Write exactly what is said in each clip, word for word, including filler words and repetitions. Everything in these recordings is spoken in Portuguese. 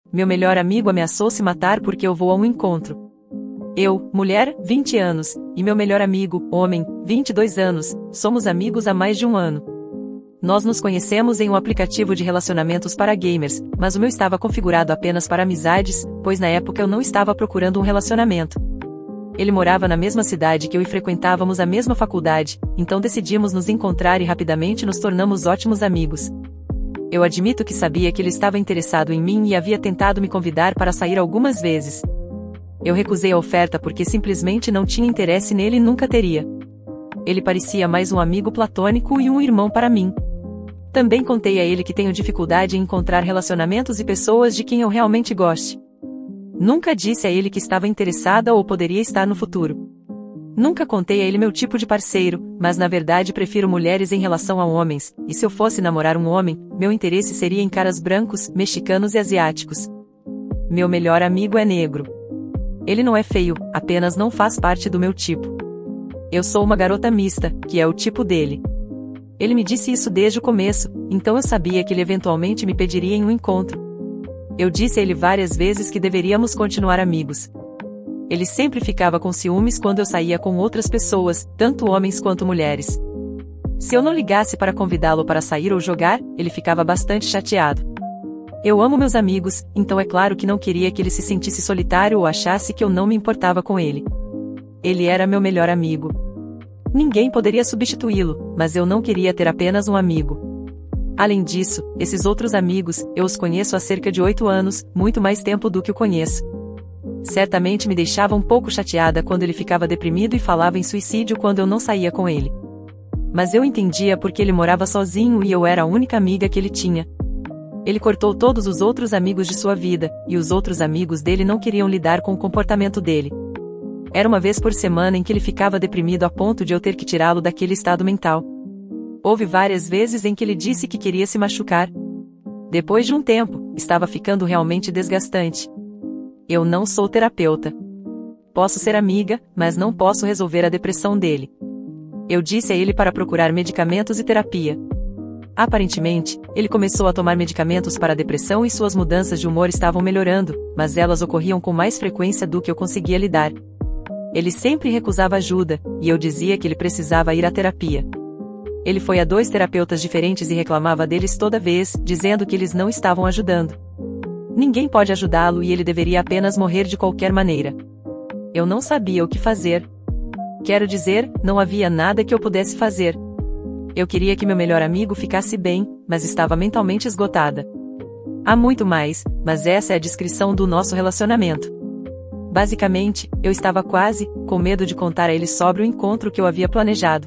Meu melhor amigo ameaçou se matar porque eu vou a um encontro. Eu, mulher, vinte anos, e meu melhor amigo, homem, vinte e dois anos, somos amigos há mais de um ano. Nós nos conhecemos em um aplicativo de relacionamentos para gamers, mas o meu estava configurado apenas para amizades, pois na época eu não estava procurando um relacionamento. Ele morava na mesma cidade que eu e frequentávamos a mesma faculdade, então decidimos nos encontrar e rapidamente nos tornamos ótimos amigos. Eu admito que sabia que ele estava interessado em mim e havia tentado me convidar para sair algumas vezes. Eu recusei a oferta porque simplesmente não tinha interesse nele e nunca teria. Ele parecia mais um amigo platônico e um irmão para mim. Também contei a ele que tenho dificuldade em encontrar relacionamentos e pessoas de quem eu realmente goste. Nunca disse a ele que estava interessada ou poderia estar no futuro. Nunca contei a ele meu tipo de parceiro, mas na verdade prefiro mulheres em relação a homens, e se eu fosse namorar um homem, meu interesse seria em caras brancos, mexicanos e asiáticos. Meu melhor amigo é negro. Ele não é feio, apenas não faz parte do meu tipo. Eu sou uma garota mista, que é o tipo dele. Ele me disse isso desde o começo, então eu sabia que ele eventualmente me pediria em um encontro. Eu disse a ele várias vezes que deveríamos continuar amigos. Ele sempre ficava com ciúmes quando eu saía com outras pessoas, tanto homens quanto mulheres. Se eu não ligasse para convidá-lo para sair ou jogar, ele ficava bastante chateado. Eu amo meus amigos, então é claro que não queria que ele se sentisse solitário ou achasse que eu não me importava com ele. Ele era meu melhor amigo. Ninguém poderia substituí-lo, mas eu não queria ter apenas um amigo. Além disso, esses outros amigos, eu os conheço há cerca de oito anos, muito mais tempo do que o conheço. Certamente me deixava um pouco chateada quando ele ficava deprimido e falava em suicídio quando eu não saía com ele. Mas eu entendia porque ele morava sozinho e eu era a única amiga que ele tinha. Ele cortou todos os outros amigos de sua vida, e os outros amigos dele não queriam lidar com o comportamento dele. Era uma vez por semana em que ele ficava deprimido a ponto de eu ter que tirá-lo daquele estado mental. Houve várias vezes em que ele disse que queria se machucar. Depois de um tempo, estava ficando realmente desgastante. Eu não sou terapeuta. Posso ser amiga, mas não posso resolver a depressão dele. Eu disse a ele para procurar medicamentos e terapia. Aparentemente, ele começou a tomar medicamentos para a depressão e suas mudanças de humor estavam melhorando, mas elas ocorriam com mais frequência do que eu conseguia lidar. Ele sempre recusava ajuda, e eu dizia que ele precisava ir à terapia. Ele foi a dois terapeutas diferentes e reclamava deles toda vez, dizendo que eles não estavam ajudando. Ninguém pode ajudá-lo e ele deveria apenas morrer de qualquer maneira. Eu não sabia o que fazer. Quero dizer, não havia nada que eu pudesse fazer. Eu queria que meu melhor amigo ficasse bem, mas estava mentalmente esgotada. Há muito mais, mas essa é a descrição do nosso relacionamento. Basicamente, eu estava quase, com medo de contar a ele sobre o encontro que eu havia planejado.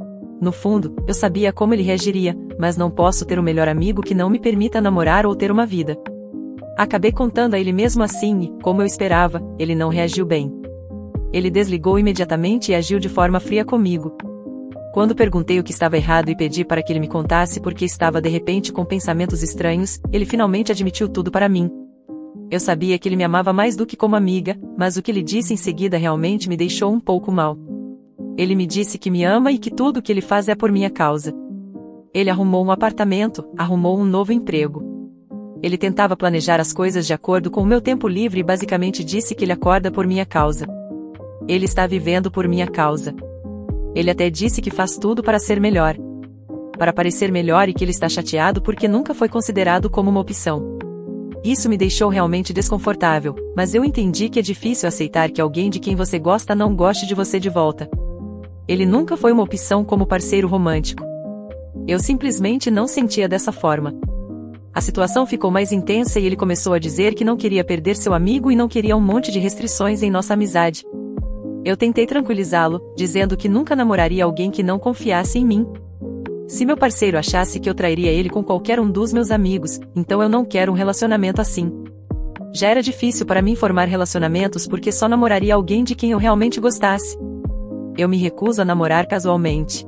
No fundo, eu sabia como ele reagiria, mas não posso ter um melhor amigo que não me permita namorar ou ter uma vida. Acabei contando a ele mesmo assim e, como eu esperava, ele não reagiu bem. Ele desligou imediatamente e agiu de forma fria comigo. Quando perguntei o que estava errado e pedi para que ele me contasse porque estava de repente com pensamentos estranhos, ele finalmente admitiu tudo para mim. Eu sabia que ele me amava mais do que como amiga, mas o que ele disse em seguida realmente me deixou um pouco mal. Ele me disse que me ama e que tudo o que ele faz é por minha causa. Ele arrumou um apartamento, arrumou um novo emprego. Ele tentava planejar as coisas de acordo com o meu tempo livre e basicamente disse que ele acorda por minha causa. Ele está vivendo por minha causa. Ele até disse que faz tudo para ser melhor. Para parecer melhor e que ele está chateado porque nunca foi considerado como uma opção. Isso me deixou realmente desconfortável, mas eu entendi que é difícil aceitar que alguém de quem você gosta não goste de você de volta. Ele nunca foi uma opção como parceiro romântico. Eu simplesmente não sentia dessa forma. A situação ficou mais intensa e ele começou a dizer que não queria perder seu amigo e não queria um monte de restrições em nossa amizade. Eu tentei tranquilizá-lo, dizendo que nunca namoraria alguém que não confiasse em mim. Se meu parceiro achasse que eu trairia ele com qualquer um dos meus amigos, então eu não quero um relacionamento assim. Já era difícil para mim formar relacionamentos porque só namoraria alguém de quem eu realmente gostasse. Eu me recuso a namorar casualmente.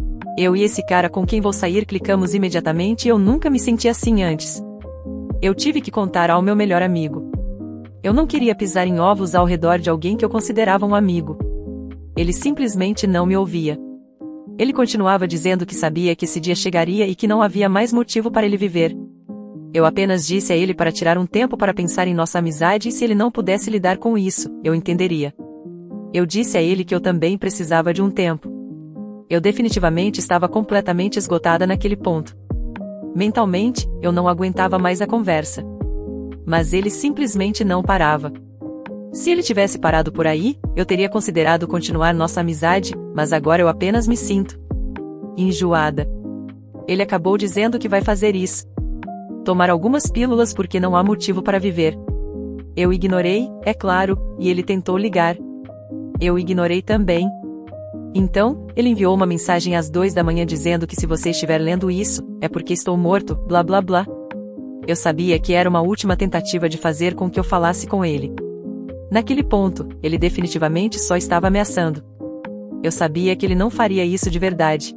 Eu e esse cara com quem vou sair clicamos imediatamente e eu nunca me senti assim antes. Eu tive que contar ao meu melhor amigo. Eu não queria pisar em ovos ao redor de alguém que eu considerava um amigo. Ele simplesmente não me ouvia. Ele continuava dizendo que sabia que esse dia chegaria e que não havia mais motivo para ele viver. Eu apenas disse a ele para tirar um tempo para pensar em nossa amizade e se ele não pudesse lidar com isso, eu entenderia. Eu disse a ele que eu também precisava de um tempo. Eu definitivamente estava completamente esgotada naquele ponto. Mentalmente, eu não aguentava mais a conversa. Mas ele simplesmente não parava. Se ele tivesse parado por aí, eu teria considerado continuar nossa amizade, mas agora eu apenas me sinto enjoada. Ele acabou dizendo que vai fazer isso. Tomar algumas pílulas porque não há motivo para viver. Eu ignorei, é claro, e ele tentou ligar. Eu ignorei também. Então, ele enviou uma mensagem às duas da manhã dizendo que se você estiver lendo isso, é porque estou morto, blá blá blá. Eu sabia que era uma última tentativa de fazer com que eu falasse com ele. Naquele ponto, ele definitivamente só estava ameaçando. Eu sabia que ele não faria isso de verdade.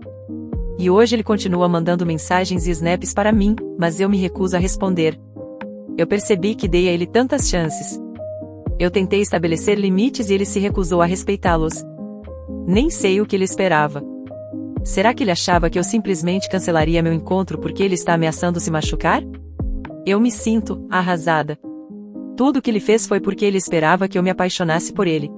E hoje ele continua mandando mensagens e snaps para mim, mas eu me recuso a responder. Eu percebi que dei a ele tantas chances. Eu tentei estabelecer limites e ele se recusou a respeitá-los. Nem sei o que ele esperava. Será que ele achava que eu simplesmente cancelaria meu encontro porque ele está ameaçando se machucar? Eu me sinto arrasada. Tudo o que ele fez foi porque ele esperava que eu me apaixonasse por ele.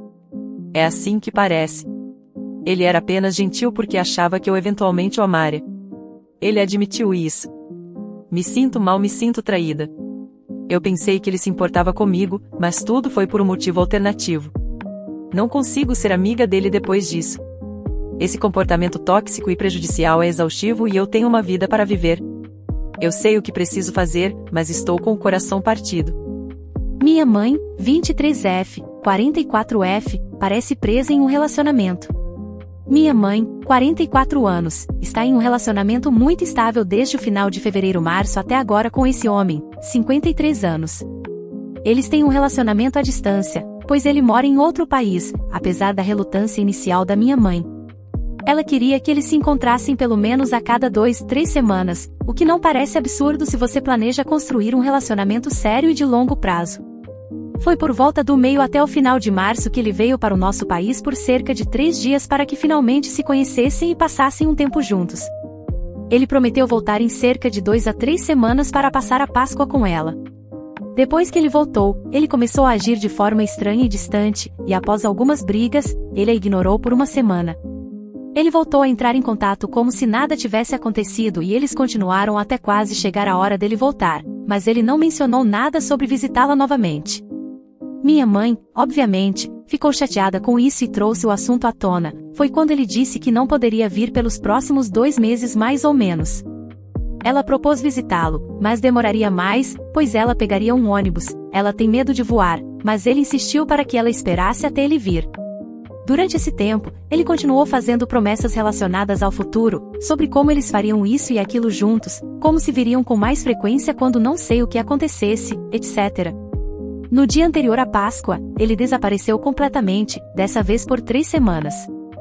É assim que parece. Ele era apenas gentil porque achava que eu eventualmente o amaria. Ele admitiu isso. Me sinto mal, me sinto traída. Eu pensei que ele se importava comigo, mas tudo foi por um motivo alternativo. Não consigo ser amiga dele depois disso. Esse comportamento tóxico e prejudicial é exaustivo e eu tenho uma vida para viver. Eu sei o que preciso fazer, mas estou com o coração partido. Minha mãe, vinte e três F, quarenta e quatro F, parece presa em um relacionamento. Minha mãe, quarenta e quatro anos, está em um relacionamento muito estável desde o final de fevereiro-março até agora com esse homem, cinquenta e três anos. Eles têm um relacionamento à distância, pois ele mora em outro país, apesar da relutância inicial da minha mãe. Ela queria que eles se encontrassem pelo menos a cada dois, três semanas, o que não parece absurdo se você planeja construir um relacionamento sério e de longo prazo. Foi por volta do meio até o final de março que ele veio para o nosso país por cerca de três dias para que finalmente se conhecessem e passassem um tempo juntos. Ele prometeu voltar em cerca de dois a três semanas para passar a Páscoa com ela. Depois que ele voltou, ele começou a agir de forma estranha e distante, e após algumas brigas, ele a ignorou por uma semana. Ele voltou a entrar em contato como se nada tivesse acontecido e eles continuaram até quase chegar a hora dele voltar, mas ele não mencionou nada sobre visitá-la novamente. Minha mãe, obviamente, ficou chateada com isso e trouxe o assunto à tona. Foi quando ele disse que não poderia vir pelos próximos dois meses mais ou menos. Ela propôs visitá-lo, mas demoraria mais, pois ela pegaria um ônibus. Ela tem medo de voar, mas ele insistiu para que ela esperasse até ele vir. Durante esse tempo, ele continuou fazendo promessas relacionadas ao futuro, sobre como eles fariam isso e aquilo juntos, como se viriam com mais frequência quando não sei o que acontecesse, etcétera. No dia anterior à Páscoa, ele desapareceu completamente, dessa vez por três semanas.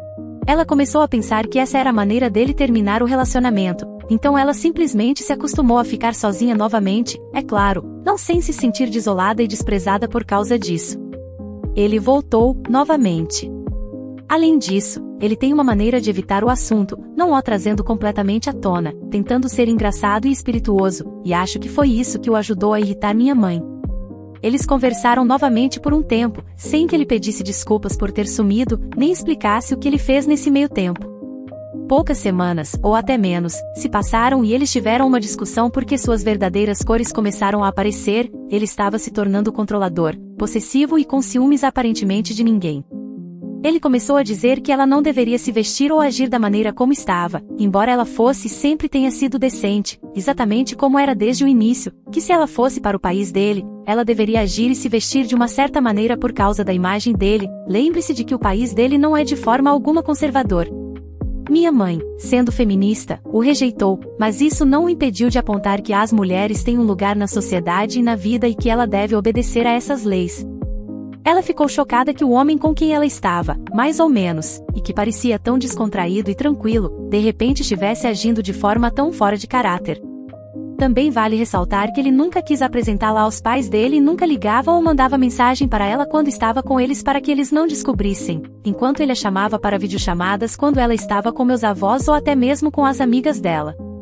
Ela começou a pensar que essa era a maneira dele terminar o relacionamento, então ela simplesmente se acostumou a ficar sozinha novamente, é claro, não sem se sentir desolada e desprezada por causa disso. Ele voltou, novamente. Além disso, ele tem uma maneira de evitar o assunto, não o trazendo completamente à tona, tentando ser engraçado e espirituoso, e acho que foi isso que o ajudou a irritar minha mãe. Eles conversaram novamente por um tempo, sem que ele pedisse desculpas por ter sumido, nem explicasse o que ele fez nesse meio tempo. Poucas semanas, ou até menos, se passaram e eles tiveram uma discussão porque suas verdadeiras cores começaram a aparecer. Ele estava se tornando controlador, possessivo e com ciúmes aparentemente de ninguém. Ele começou a dizer que ela não deveria se vestir ou agir da maneira como estava, embora ela fosse e sempre tenha sido decente, exatamente como era desde o início, que se ela fosse para o país dele, ela deveria agir e se vestir de uma certa maneira por causa da imagem dele. Lembre-se de que o país dele não é de forma alguma conservador. Minha mãe, sendo feminista, o rejeitou, mas isso não o impediu de apontar que as mulheres têm um lugar na sociedade e na vida e que ela deve obedecer a essas leis. Ela ficou chocada que o homem com quem ela estava, mais ou menos, e que parecia tão descontraído e tranquilo, de repente estivesse agindo de forma tão fora de caráter. Também vale ressaltar que ele nunca quis apresentá-la aos pais dele e nunca ligava ou mandava mensagem para ela quando estava com eles para que eles não descobrissem, enquanto ele a chamava para videochamadas quando ela estava com meus avós ou até mesmo com as amigas dela.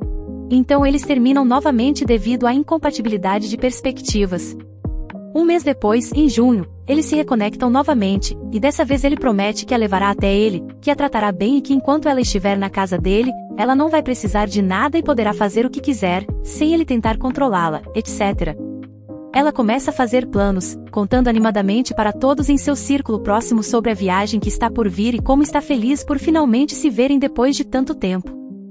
Então eles terminam novamente devido à incompatibilidade de perspectivas. Um mês depois, em junho, eles se reconectam novamente, e dessa vez ele promete que a levará até ele, que a tratará bem e que enquanto ela estiver na casa dele, ela não vai precisar de nada e poderá fazer o que quiser, sem ele tentar controlá-la, etcétera. Ela começa a fazer planos, contando animadamente para todos em seu círculo próximo sobre a viagem que está por vir e como está feliz por finalmente se verem depois de tanto tempo.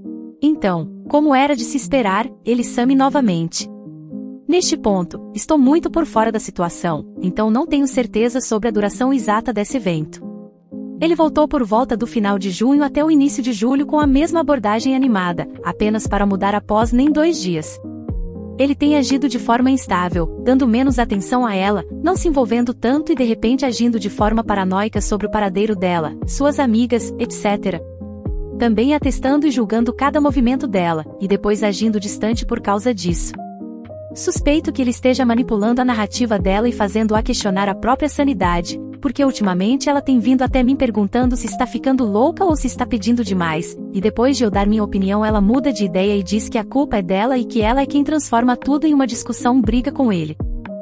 Então, como era de se esperar, ele some novamente. Neste ponto, estou muito por fora da situação, então não tenho certeza sobre a duração exata desse evento. Ele voltou por volta do final de junho até o início de julho com a mesma abordagem animada, apenas para mudar após nem dois dias. Ele tem agido de forma instável, dando menos atenção a ela, não se envolvendo tanto e de repente agindo de forma paranoica sobre o paradeiro dela, suas amigas, etcétera. Também atestando e julgando cada movimento dela, e depois agindo distante por causa disso. Suspeito que ele esteja manipulando a narrativa dela e fazendo-a questionar a própria sanidade, porque ultimamente ela tem vindo até mim perguntando se está ficando louca ou se está pedindo demais, e depois de eu dar minha opinião ela muda de ideia e diz que a culpa é dela e que ela é quem transforma tudo em uma discussão briga com ele.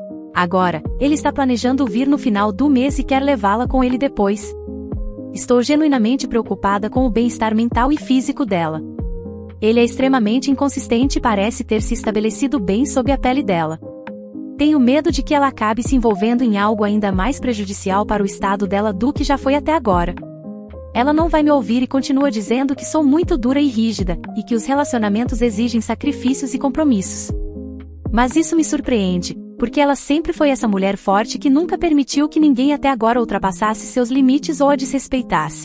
Agora, ele está planejando vir no final do mês e quer levá-la com ele depois. Estou genuinamente preocupada com o bem-estar mental e físico dela. Ele é extremamente inconsistente e parece ter se estabelecido bem sob a pele dela. Tenho medo de que ela acabe se envolvendo em algo ainda mais prejudicial para o estado dela do que já foi até agora. Ela não vai me ouvir e continua dizendo que sou muito dura e rígida, e que os relacionamentos exigem sacrifícios e compromissos. Mas isso me surpreende, porque ela sempre foi essa mulher forte que nunca permitiu que ninguém até agora ultrapassasse seus limites ou a desrespeitasse.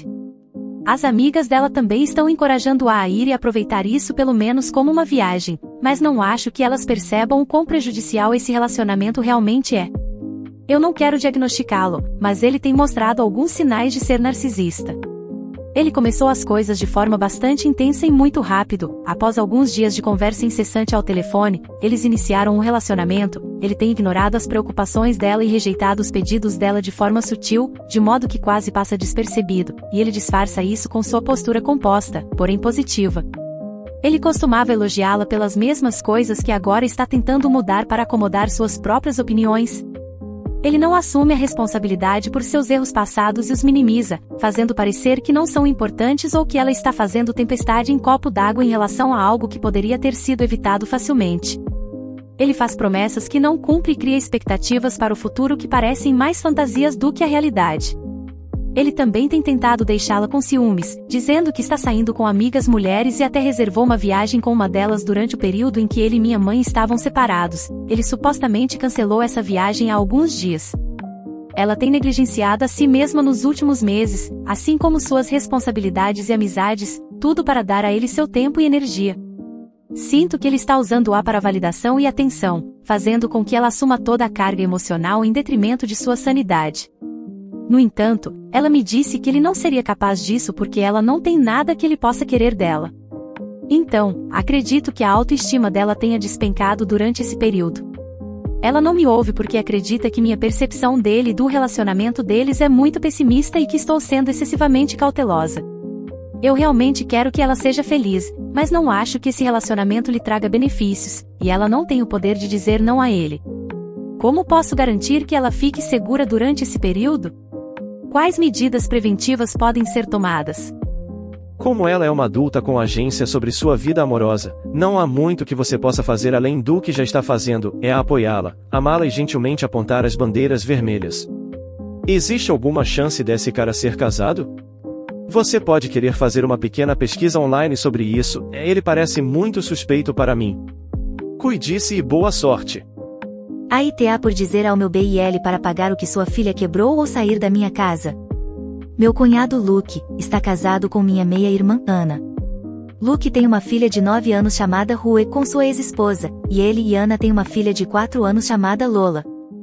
As amigas dela também estão encorajando-a a ir e aproveitar isso pelo menos como uma viagem, mas não acho que elas percebam o quão prejudicial esse relacionamento realmente é. Eu não quero diagnosticá-lo, mas ele tem mostrado alguns sinais de ser narcisista. Ele começou as coisas de forma bastante intensa e muito rápido. Após alguns dias de conversa incessante ao telefone, eles iniciaram um relacionamento. Ele tem ignorado as preocupações dela e rejeitado os pedidos dela de forma sutil, de modo que quase passa despercebido, e ele disfarça isso com sua postura composta, porém positiva. Ele costumava elogiá-la pelas mesmas coisas que agora está tentando mudar para acomodar suas próprias opiniões. Ele não assume a responsabilidade por seus erros passados e os minimiza, fazendo parecer que não são importantes ou que ela está fazendo tempestade em copo d'água em relação a algo que poderia ter sido evitado facilmente. Ele faz promessas que não cumpre e cria expectativas para o futuro que parecem mais fantasias do que a realidade. Ele também tem tentado deixá-la com ciúmes, dizendo que está saindo com amigas mulheres e até reservou uma viagem com uma delas durante o período em que ele e minha mãe estavam separados. Ele supostamente cancelou essa viagem há alguns dias. Ela tem negligenciado a si mesma nos últimos meses, assim como suas responsabilidades e amizades, tudo para dar a ele seu tempo e energia. Sinto que ele está usando-a para validação e atenção, fazendo com que ela assuma toda a carga emocional em detrimento de sua sanidade. No entanto, ela me disse que ele não seria capaz disso porque ela não tem nada que ele possa querer dela. Então, acredito que a autoestima dela tenha despencado durante esse período. Ela não me ouve porque acredita que minha percepção dele e do relacionamento deles é muito pessimista e que estou sendo excessivamente cautelosa. Eu realmente quero que ela seja feliz, mas não acho que esse relacionamento lhe traga benefícios, e ela não tem o poder de dizer não a ele. Como posso garantir que ela fique segura durante esse período? Quais medidas preventivas podem ser tomadas? Como ela é uma adulta com agência sobre sua vida amorosa, não há muito que você possa fazer além do que já está fazendo, é apoiá-la, amá-la e gentilmente apontar as bandeiras vermelhas. Existe alguma chance desse cara ser casado? Você pode querer fazer uma pequena pesquisa online sobre isso, ele parece muito suspeito para mim. Cuide-se e boa sorte. A I T A por dizer ao meu B I L para pagar o que sua filha quebrou ou sair da minha casa. Meu cunhado Luke está casado com minha meia-irmã Ana. Luke tem uma filha de nove anos chamada Rue com sua ex-esposa, e ele e Ana têm uma filha de quatro anos chamada Lola.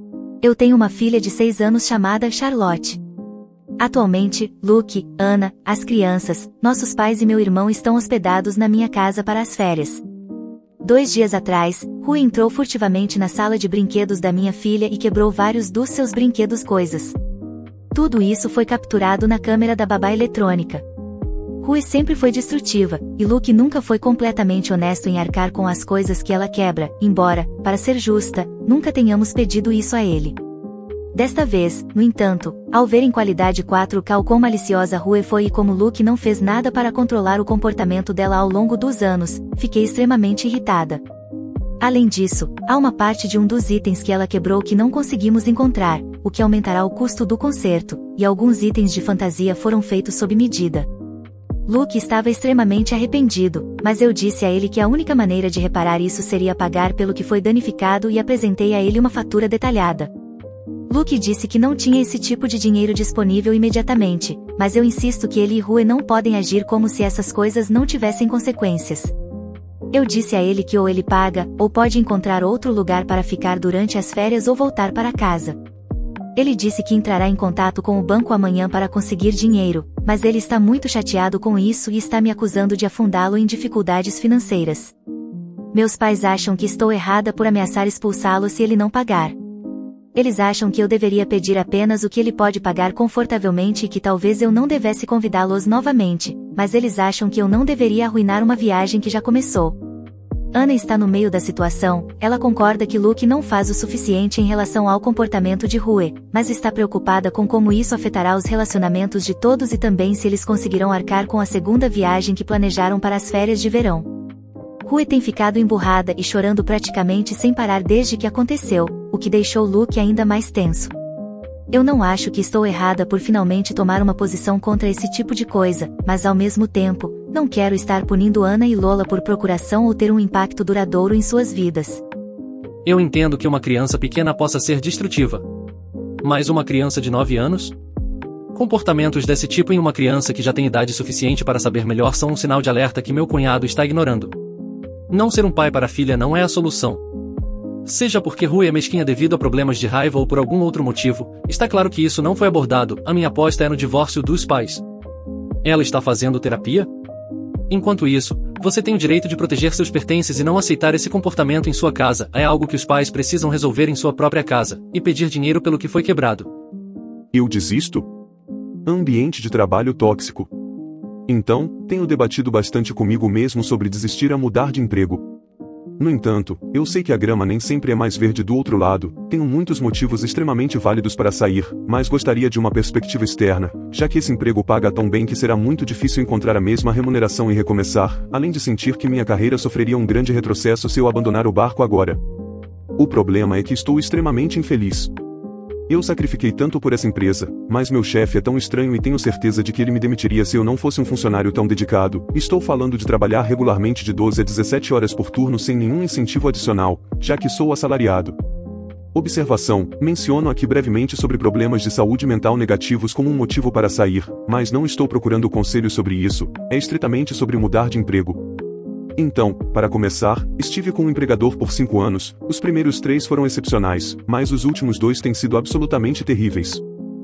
Eu tenho uma filha de seis anos chamada Charlotte. Atualmente, Luke, Ana, as crianças, nossos pais e meu irmão estão hospedados na minha casa para as férias. Dois dias atrás, Rui entrou furtivamente na sala de brinquedos da minha filha e quebrou vários dos seus brinquedos coisas. Tudo isso foi capturado na câmera da babá eletrônica. Rue sempre foi destrutiva, e Luke nunca foi completamente honesto em arcar com as coisas que ela quebra, embora, para ser justa, nunca tenhamos pedido isso a ele. Desta vez, no entanto, ao ver em qualidade quatro K o quão maliciosa Rue foi e como Luke não fez nada para controlar o comportamento dela ao longo dos anos, fiquei extremamente irritada. Além disso, há uma parte de um dos itens que ela quebrou que não conseguimos encontrar, o que aumentará o custo do conserto, e alguns itens de fantasia foram feitos sob medida. Luke estava extremamente arrependido, mas eu disse a ele que a única maneira de reparar isso seria pagar pelo que foi danificado e apresentei a ele uma fatura detalhada. Luke disse que não tinha esse tipo de dinheiro disponível imediatamente, mas eu insisto que ele e Rue não podem agir como se essas coisas não tivessem consequências. Eu disse a ele que ou ele paga, ou pode encontrar outro lugar para ficar durante as férias ou voltar para casa. Ele disse que entrará em contato com o banco amanhã para conseguir dinheiro, mas ele está muito chateado com isso e está me acusando de afundá-lo em dificuldades financeiras. Meus pais acham que estou errada por ameaçar expulsá-lo se ele não pagar. Eles acham que eu deveria pedir apenas o que ele pode pagar confortavelmente e que talvez eu não devesse convidá-los novamente, mas eles acham que eu não deveria arruinar uma viagem que já começou. Ana está no meio da situação, ela concorda que Luke não faz o suficiente em relação ao comportamento de Rue, mas está preocupada com como isso afetará os relacionamentos de todos e também se eles conseguirão arcar com a segunda viagem que planejaram para as férias de verão. Rue tem ficado emburrada e chorando praticamente sem parar desde que aconteceu, o que deixou Luke ainda mais tenso. Eu não acho que estou errada por finalmente tomar uma posição contra esse tipo de coisa, mas ao mesmo tempo, não quero estar punindo Ana e Lola por procuração ou ter um impacto duradouro em suas vidas. Eu entendo que uma criança pequena possa ser destrutiva. Mas uma criança de nove anos? Comportamentos desse tipo em uma criança que já tem idade suficiente para saber melhor são um sinal de alerta que meu cunhado está ignorando. Não ser um pai para a filha não é a solução. Seja porque Rue é mesquinha devido a problemas de raiva ou por algum outro motivo, está claro que isso não foi abordado, a minha aposta é no divórcio dos pais. Ela está fazendo terapia? Enquanto isso, você tem o direito de proteger seus pertences e não aceitar esse comportamento em sua casa, é algo que os pais precisam resolver em sua própria casa, e pedir dinheiro pelo que foi quebrado. Eu desisto? Ambiente de trabalho tóxico. Então, tenho debatido bastante comigo mesmo sobre desistir a mudar de emprego. No entanto, eu sei que a grama nem sempre é mais verde do outro lado, tenho muitos motivos extremamente válidos para sair, mas gostaria de uma perspectiva externa, já que esse emprego paga tão bem que será muito difícil encontrar a mesma remuneração e recomeçar, além de sentir que minha carreira sofreria um grande retrocesso se eu abandonar o barco agora. O problema é que estou extremamente infeliz. Eu sacrifiquei tanto por essa empresa, mas meu chefe é tão estranho e tenho certeza de que ele me demitiria se eu não fosse um funcionário tão dedicado. Estou falando de trabalhar regularmente de doze a dezessete horas por turno sem nenhum incentivo adicional, já que sou assalariado. Observação: menciono aqui brevemente sobre problemas de saúde mental negativos como um motivo para sair, mas não estou procurando conselhos sobre isso, é estritamente sobre mudar de emprego. Então, para começar, estive com um empregador por cinco anos, os primeiros três foram excepcionais, mas os últimos dois têm sido absolutamente terríveis.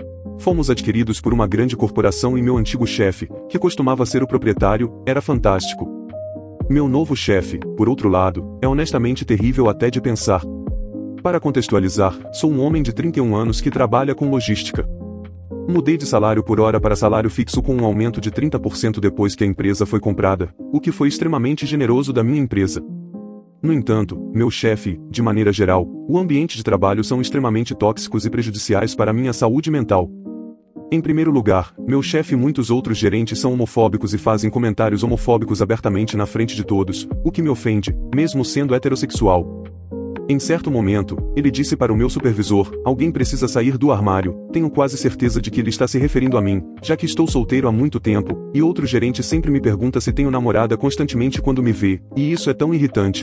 Fomos adquiridos por uma grande corporação e meu antigo chefe, que costumava ser o proprietário, era fantástico. Meu novo chefe, por outro lado, é honestamente terrível até de pensar. Para contextualizar, sou um homem de trinta e um anos que trabalha com logística. Mudei de salário por hora para salário fixo com um aumento de trinta por cento depois que a empresa foi comprada, o que foi extremamente generoso da minha empresa. No entanto, meu chefe, de maneira geral, o ambiente de trabalho são extremamente tóxicos e prejudiciais para a minha saúde mental. Em primeiro lugar, meu chefe e muitos outros gerentes são homofóbicos e fazem comentários homofóbicos abertamente na frente de todos, o que me ofende, mesmo sendo heterossexual. Em certo momento, ele disse para o meu supervisor: alguém precisa sair do armário, tenho quase certeza de que ele está se referindo a mim, já que estou solteiro há muito tempo, e outro gerente sempre me pergunta se tenho namorada constantemente quando me vê, e isso é tão irritante.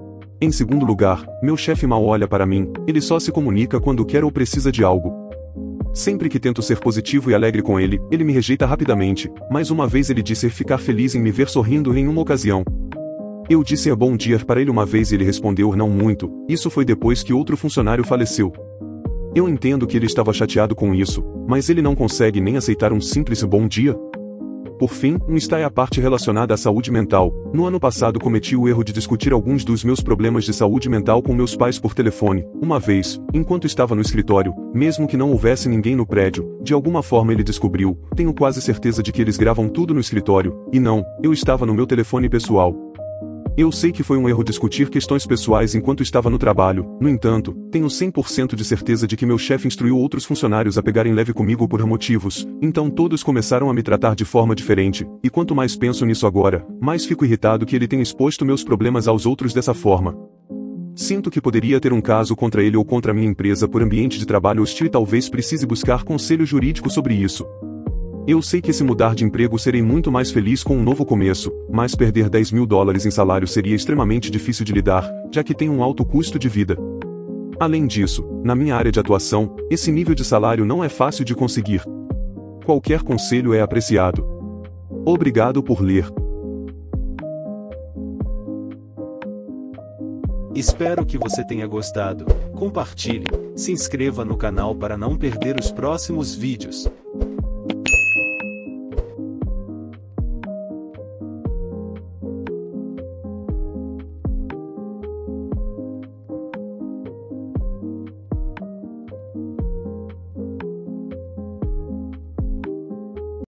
Em segundo lugar, meu chefe mal olha para mim, ele só se comunica quando quer ou precisa de algo. Sempre que tento ser positivo e alegre com ele, ele me rejeita rapidamente, mas uma vez ele disse ficar feliz em me ver sorrindo em uma ocasião. Eu disse a bom dia para ele uma vez e ele respondeu não muito, isso foi depois que outro funcionário faleceu. Eu entendo que ele estava chateado com isso, mas ele não consegue nem aceitar um simples bom dia? Por fim, um está é a parte relacionada à saúde mental. No ano passado cometi o erro de discutir alguns dos meus problemas de saúde mental com meus pais por telefone. Uma vez, enquanto estava no escritório, mesmo que não houvesse ninguém no prédio, de alguma forma ele descobriu, tenho quase certeza de que eles gravam tudo no escritório, e não, eu estava no meu telefone pessoal. Eu sei que foi um erro discutir questões pessoais enquanto estava no trabalho, no entanto, tenho cem por cento de certeza de que meu chefe instruiu outros funcionários a pegarem leve comigo por motivos, então todos começaram a me tratar de forma diferente, e quanto mais penso nisso agora, mais fico irritado que ele tenha exposto meus problemas aos outros dessa forma. Sinto que poderia ter um caso contra ele ou contra minha empresa por ambiente de trabalho hostil e talvez precise buscar conselho jurídico sobre isso. Eu sei que se mudar de emprego serei muito mais feliz com um novo começo, mas perder dez mil dólares em salário seria extremamente difícil de lidar, já que tem um alto custo de vida. Além disso, na minha área de atuação, esse nível de salário não é fácil de conseguir. Qualquer conselho é apreciado. Obrigado por ler. Espero que você tenha gostado. Compartilhe, se inscreva no canal para não perder os próximos vídeos.